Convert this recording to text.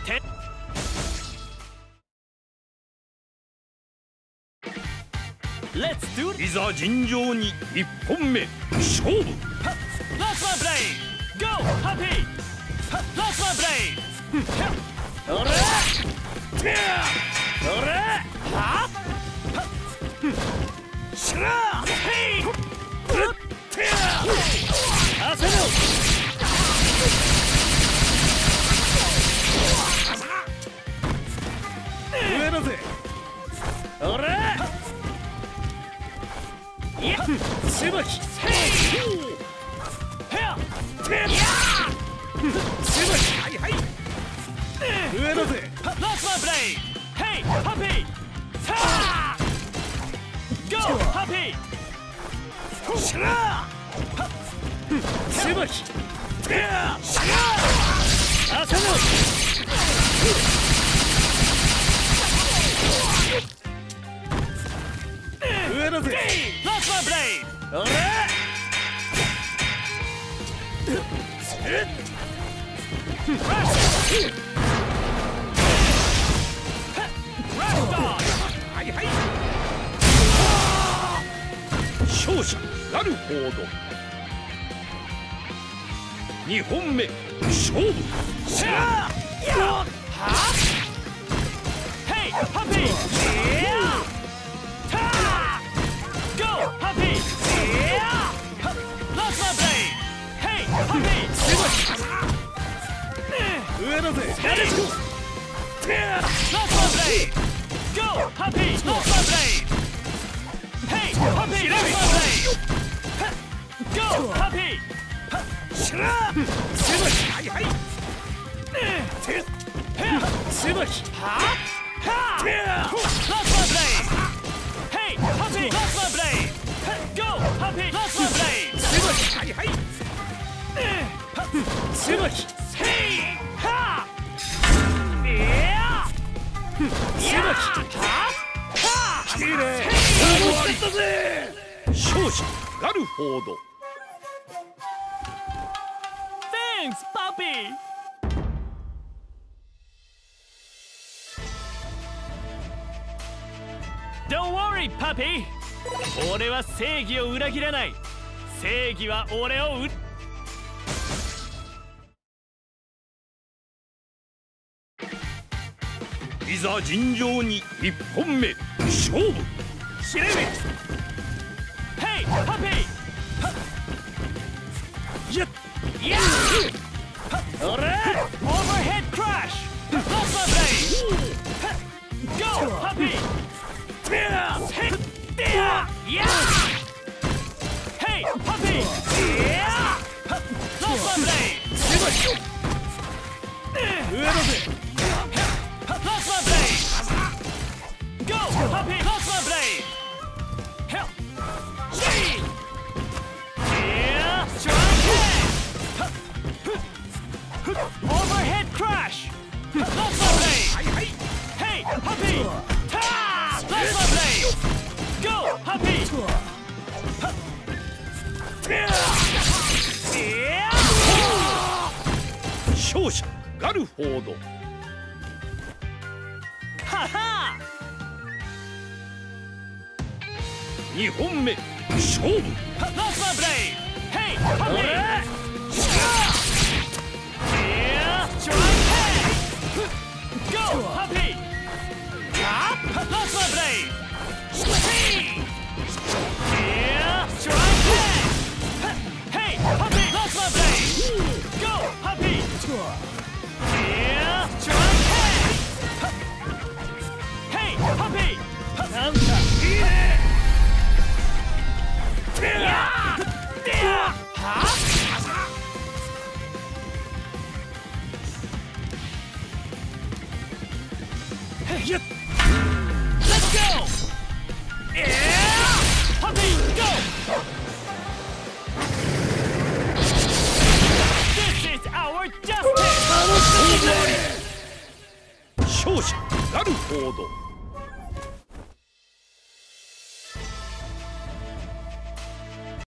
Let's do it. いざ尋常に1本目勝負。 Last one blade. Go, Happy. Last one blade. おれ。おれ。は。しら。へい。あせろ。上だぜ。おれ。いや、しばき。へや。しばき。はいはい。上だぜ。ラストブレイ。ヘイ、ハッピー。さあ。ゴー、ハッピー。しら。しばき。しら。あせろ。上だぜ。ラストブレイ。おれ。はいはい。 勝者ガルフォード。2本目勝負。 しゃー。はあ。ヘイ、ハッピー。たあ。ゴー、ハッピー。ラストブレイ。ヘイ、ハッピー。上だぜ。レッツゴー。ラストブレイ。ゴー、ハッピー。ラストブレイ。ヘイ、ハッピー。ラストブレイ。ゴー、ハッピー。しら。しばき。はいはい。しばき。はあ。ラストブレイ。ヘイ、ハッピー。ラストブレイ。ゴー、ハッピー。ラストブレイ。しばき。はいはい。しばき。ヘイ。はあ。しばき。はあ。いいね。終わったぜ。 勝者ガルフォード。 Thanks, puppy. Don't worry, puppy. 俺は正義を裏切らない。正義は俺をいざ尋常に1本目勝負。 司令部。Hey, puppy. やっ。やっ。おれ。Overhead crash. Lost my blade. Go, puppy. Yeah. Hey, puppy. Yeah. Lost my blade. 上だぜ。Lost my blade. Go, puppy. Lost my blade. Help. Yeah. Strong head. Overhead crash. Lost my blade. Hey, puppy. Ta. Lost my blade. Go, puppy. Yeah. 勝者ガルフォード。 はは。 2本目勝負。 Lost my blade. Hey, puppy. Yeah, strong head. Go, puppy. Lost my blade. Yeah, strong head. Hey, puppy. Lost my blade. Go, puppy. Yeah, strong head. Hey, puppy. なんかいいね。Let's go! Yeah! Puppy, go! This is our justice! 勝者ガルフォード。